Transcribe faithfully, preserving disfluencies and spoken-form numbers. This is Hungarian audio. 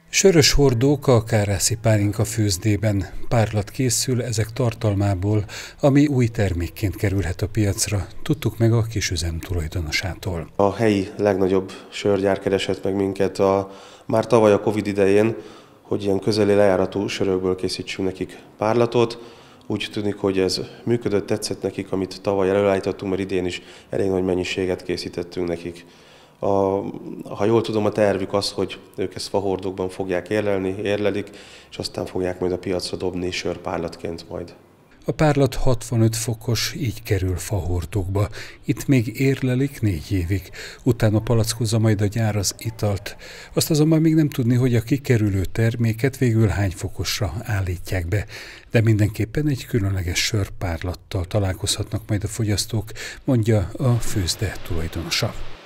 Sörös hordók a kárászi pálinka főzdében. Párlat készül ezek tartalmából, ami új termékként kerülhet a piacra. Tudtuk meg a kisüzem tulajdonosától. A helyi legnagyobb sörgyár keresett meg minket a, már tavaly a Covid idején, hogy ilyen közeli lejáratú sörökből készítsünk nekik párlatot. Úgy tűnik, hogy ez működött, tetszett nekik, amit tavaly előállítottunk, mert idén is elég nagy mennyiséget készítettünk nekik. A, ha jól tudom, a tervük az, hogy ők ezt fahordókban fogják érlelni, érlelik, és aztán fogják majd a piacra dobni sörpárlatként majd. A párlat hatvanöt fokos, így kerül fahordókba. Itt még érlelik négy évig. Utána palackozza majd a gyár az italt. Azt azonban még nem tudni, hogy a kikerülő terméket végül hány fokosra állítják be. De mindenképpen egy különleges sörpárlattal találkozhatnak majd a fogyasztók, mondja a főzde tulajdonosa.